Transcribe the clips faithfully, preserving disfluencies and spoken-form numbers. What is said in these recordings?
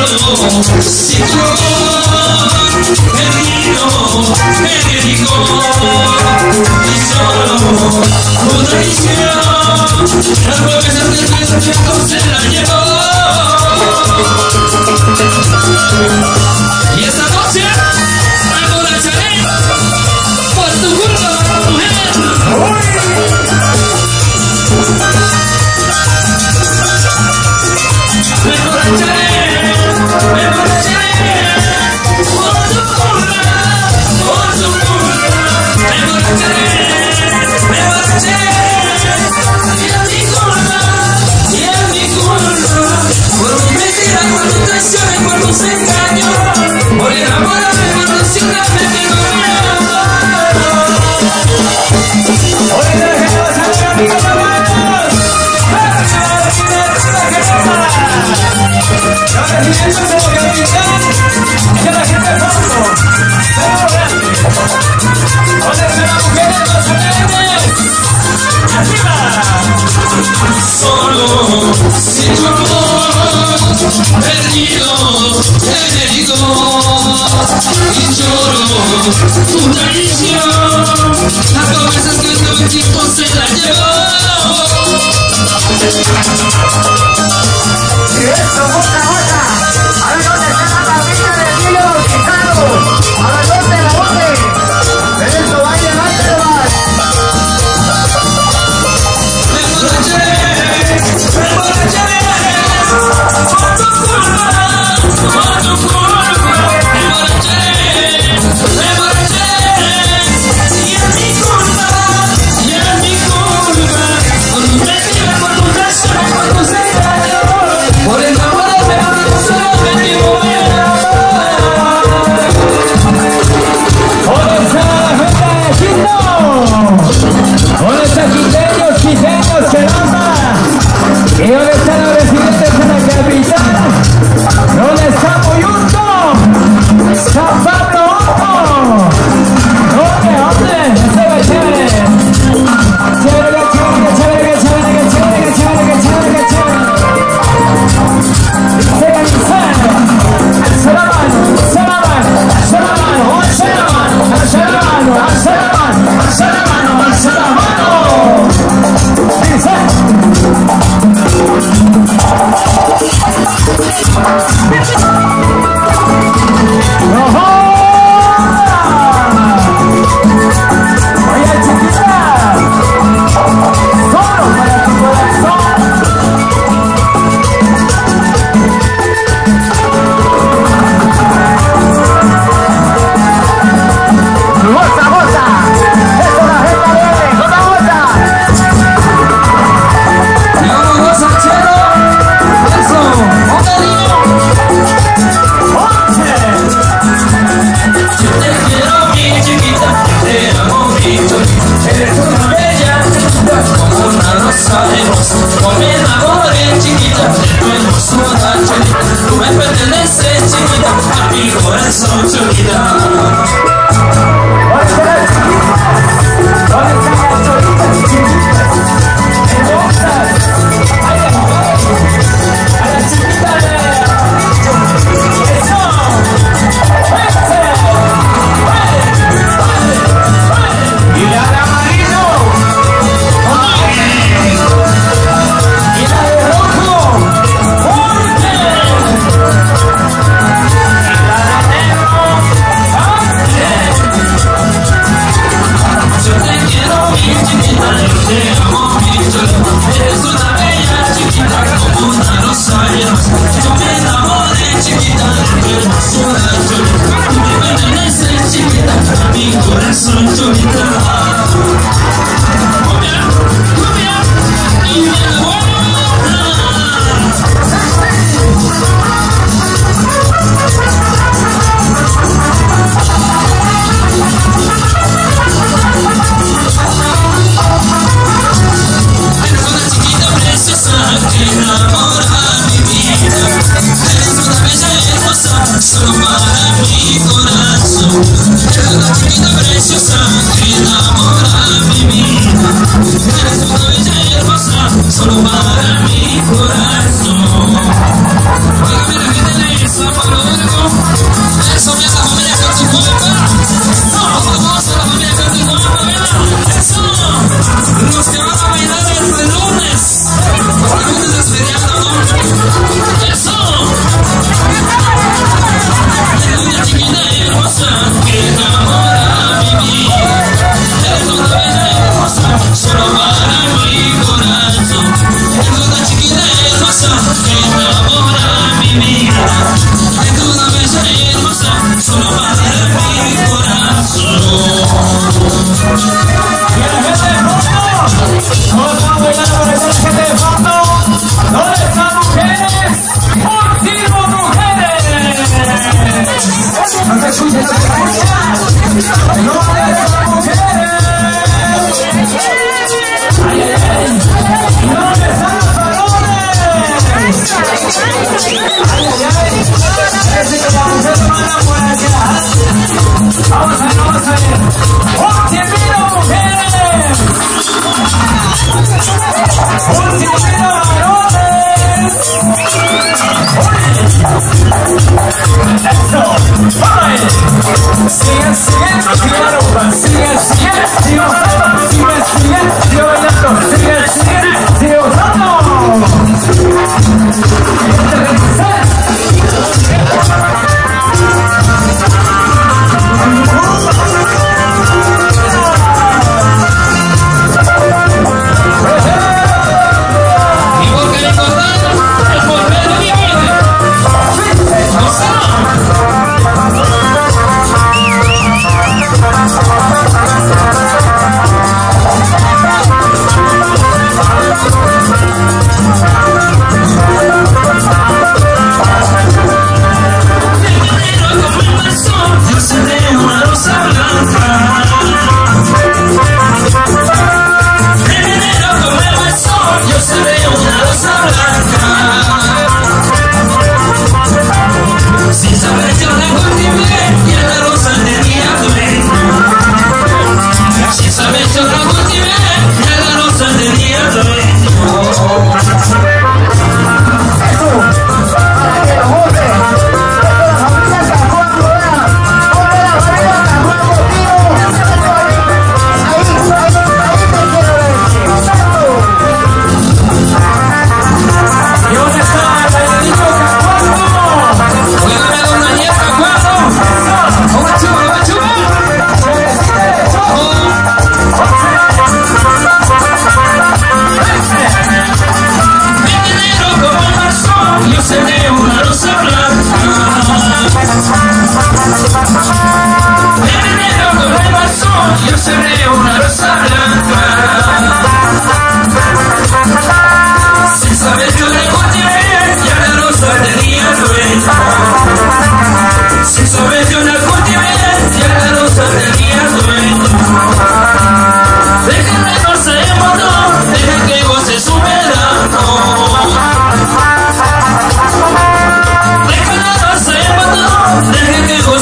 sin tu amor, perdido, genérico, y solo tu traición, las promesas del viento se la llevó. Y esta noche me emborracharé por tu culpa, mujer. Me emborracharé, me emborracharé por tu culpa, por tu culpa. Me emborracharé, me emborracharé. Y es mi culpa, y es mi culpa. Por tu mentira, por tu traición y por tus engaños. Por enamorarme, por ilusionarme que no me amas. Hoy la gente va a salir a mi casa, manos. La presidencia se lo que gritar que la gente es fondo. Pero grande. ¿Dónde están las mujeres, los solemnes? ¡Arriba! Solo, sin tu amor, perdido, genérico, y lloro tu traición. Las promesas que el tiempo se la llevó. Y esto, boca, boca. A ver dónde está la familia de Emilio Quijano. A ver dónde la bote. En esto va a llegar el bar. Me emborracharé, me emborracharé. Por tu culpa, por tu culpa. Me emborracharé, me emborracharé. Y es mi culpa, y es mi culpa. Por tu mentira, por tu traición, por tus engaños. Por enamorarme, por ilusionarme que no me amas. ¿Dónde está la gente de Quito? ¿Dónde están quiteños, quiteños, Cheramba? ¿Y dónde están los residentes de la capital? ¿Dónde está Moyunto? ¿San Pablo Hondo? ¿Dónde, dónde? Ese va chévere. Chévere, chévere, chévere, chévere, chévere, chévere, chévere, chévere. Dice que dice, alza la mano, alza la mano, alza la mano, alza la mano, alza la mano, alza la mano, alza la mano, alza la mano. Dice.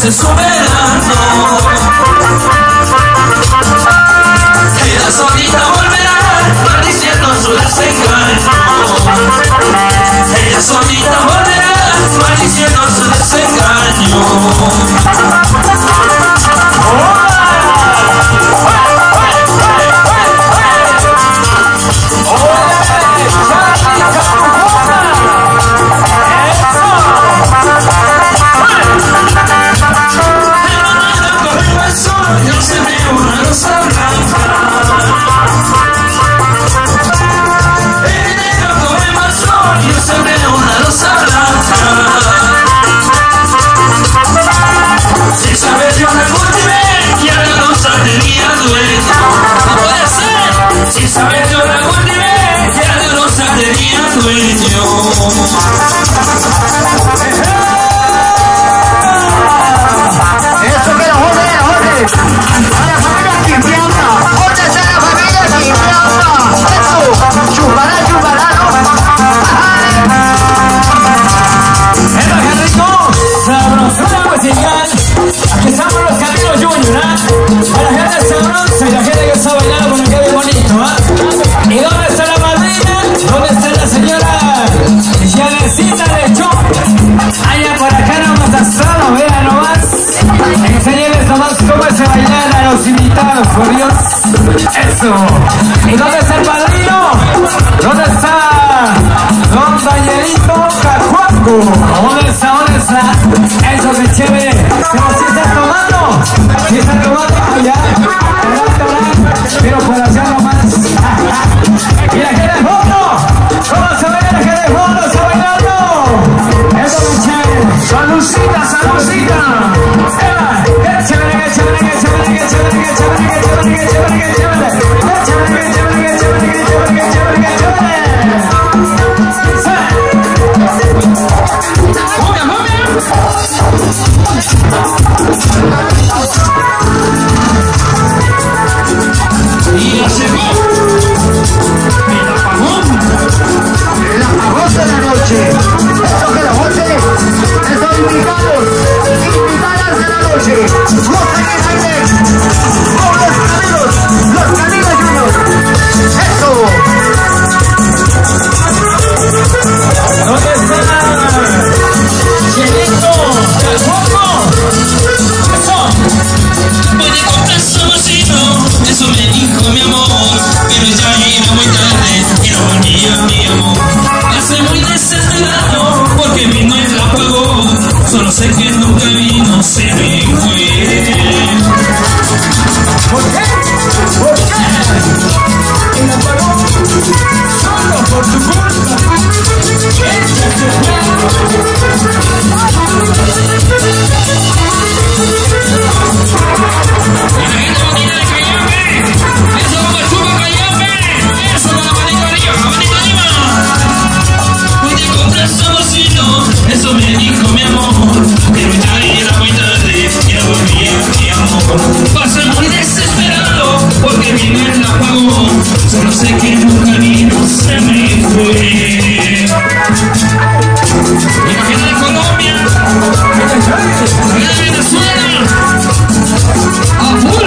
ese es su verano. Ella solita volverá, maldiciendo su desengaño. Ella solita volverá, maldiciendo su desengaño. Yo se veo una rosa blanca. En enero corremos el sol, yo se veo una rosa blanca. Si sabes yo me cultivé, ya la rosa tenía dueño. No puede ser. Si sabes yo la cultivé, ya la rosa tenía dueño. Eso que lo jode, jode. A la familia Quimbiamba. ¿Dónde está la familia Quimbiamba? Eso. Chupará, chupará, ¿no? ¡Epa, qué rico! Sabrosura musical. Aquí estamos los Caminos Junior, ¿ah? Para la gente sabrosa y la gente que está bailando con el que bien bonito, ¿ah? ¿Y dónde está la madrina? ¿Dónde está la señora Yanecita Lechón? Allá por acá nomás asado, vean nomás. Enseñenles nomás cómo se bailan a los invitados, por Dios. Eso. ¿Y dónde está el padrino? ¿Dónde está don Danielito Cajuaco? ¿Dónde está? ¿Dónde está? Eso que chévere. Pero si está tomando. Si está tomando allá. Pero por allá nomás. Y la gente de fondo. ¿Cómo se baila la gente de fondo? ¿Está bailando? Eso que chévere. Salucita, salucita. Y ya llegó el apagón. El apagón de la noche. Eso que lo jode. Esos invitados. Invitadas de la noche. Gocen y bailen. Con los caminos. Los Caminos Junior. Eso. ¿Dónde está? Llenito, Cajuaco. Eso. Puede comprar somocito, eso me dijo mi amor, pero ya era muy tarde y no volvía mi amor. Hace muy desesperado porque vino el apagón, solo sé que nunca vino, se me fue. ¿Por qué? ¿Por qué? El apagón solo por tu culpa. Ella se fue. Y la gente bonita de Cayambe, eso va para Chupa Cayambe, eso va la manita arriba, la manita arriba. Pude comprar somocito, eso me dijo mi amor, pero ya era muy tarde y no volvía mi amor. Pasé muy desesperado porque vino el apagón, solo sé que en un camino se me fue. Imagina de Colombia, de Venezuela, a full.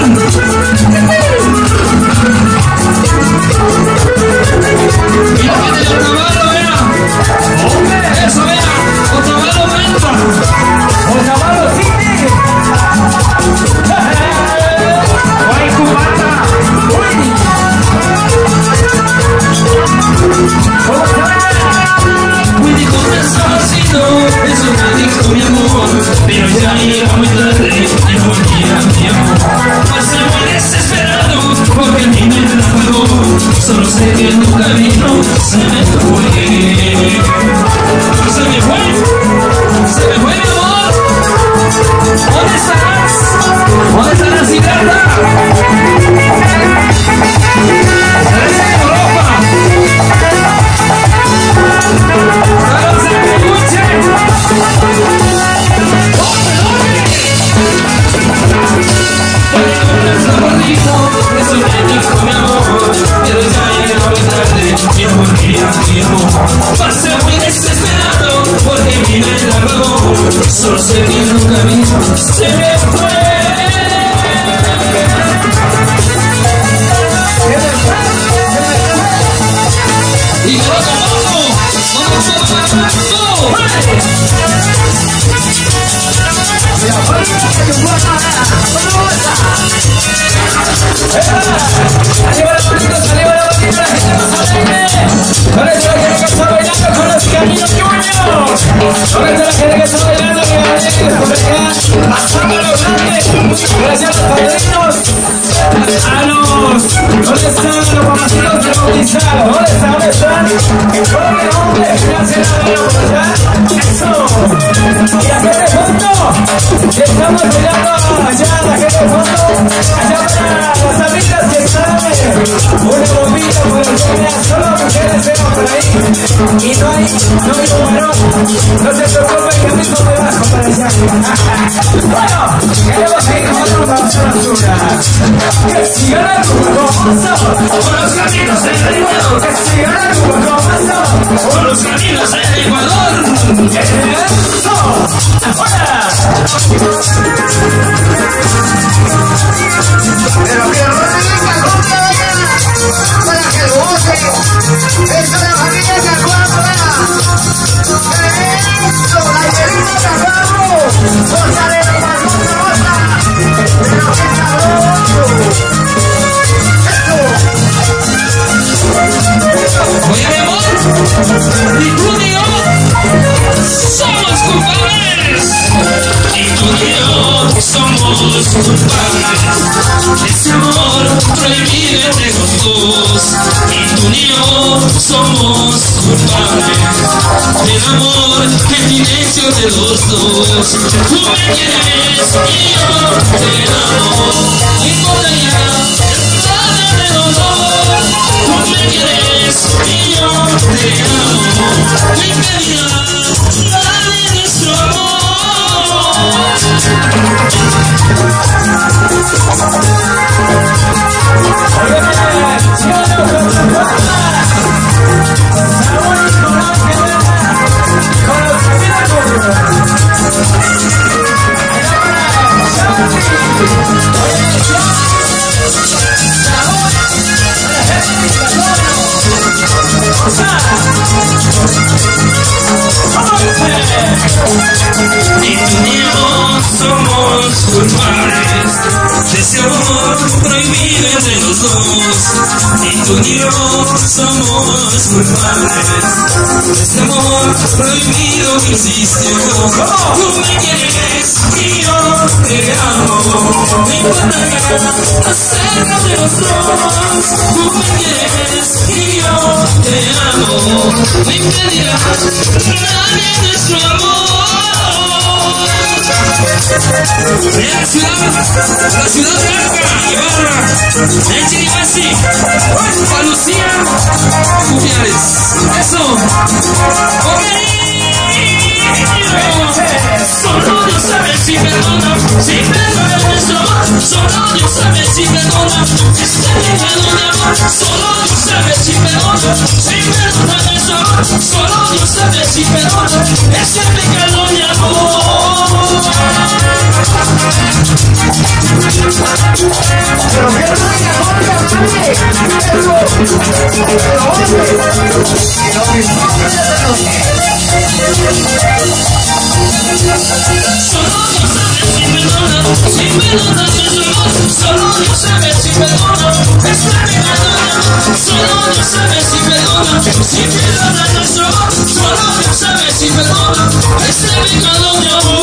Y la gente del Otavalo, vea. Eso, vea. Otavalo Venta. Otavalo City. Guay cubana. Uy. ¿Cómo se ve? Pude comprar somocito, eso me dijo mi amor, pero ya era muy tarde y no volvía mi amor. Pasé muy desesperado porque vino el apagón, solo sé que en un camino se me fue. Se me fue, se me fue mi amor. ¿Dónde estarás? ¿Dónde estarás, Siddhartha? ¿Estarás en Europa? ¡Vamos a peluche! ¡Hombre, hombre! Puede comprar sabordito, eso me dijo mi amor, pero ya era muy tarde y no volvía mi amor. Pasé muy desesperado porque vino el apagón, solo por seguir un camino se me fue. Y yo tampoco, no ¡Arriba la bonita, arriba la bonita, la gente no sabe! Con esto la gente que está bailando con los caminos Juniors. Con esto la gente que está bailando que va a venir por acá, pasando a los grandes. Gracias a los padrinos, a los... ¿Dónde están los mamacitos de bautizado? ¿Dónde están? ¿Dónde están? ¡Hombre, hombre! Gracias a la bolsa. ¡Eso! Y la gente de fondo. Estamos bailando allá, la gente de fondo. Allá para las amigas que están. Una bombita por el día. Solo mujeres tenemos por ahí. Y no hay, no hay un varón. No se preocupen que a mí no me bajo para allá. Bueno, queremos seguir con otro basura basura. Que siga la rumba como paso. por los caminos del Ecuador, Que siga la rumba como paso. por los caminos del Ecuador. ¡Eso! ¡Ahora! Pero que rica cumbia bella, para que goce. Eso de la familia de Acuápola. Eso, la hielita de Acuápola. Goza de la marmota, goza. Pero que sabroso. Eso. Oye, mi amor, y tú y yo somos culpables. Y tú y yo somos culpables de ese amor prohibido entre los dos. Y tú y yo somos culpables del amor que silencio de los dos. Tú me quieres y yo te amo. No importa ya nada de los dos. Tú me quieres y yo te amo. No impedirá nada de nuestro amor. Y tú y yo somos culpables de ese amor prohibido entre los dos. Y tú y yo somos culpables de ese amor prohibido que existe. Tú me quieres y yo te amo. No importa nada acerca de los dos. Tú me quieres y yo te amo. No impedirá nadie nuestro amor. En la ciudad, la ciudad blanca, Ibarra, en Chiribasi, Juan Lucía, Cupiales. Eso, ok. Solo Dios sabe si perdona, si perdona nuestro amor. Solo Dios sabe si perdona, este pecado de amor. Solo Dios sabe si perdona, si perdona nuestro amor. Solo Dios sabe si perdona, este pecado de amor. Pero que rica cumbia, mami. Eso. Pero hombre, que no disfruten de esta noche. Solo Dios sabe si perdona, si perdona nuestro amor. Solo Dios sabe si perdona, este pecado de amor. Solo Dios sabe si perdona, si perdona nuestro amor. Solo Dios sabe si perdona, este pecado de amor.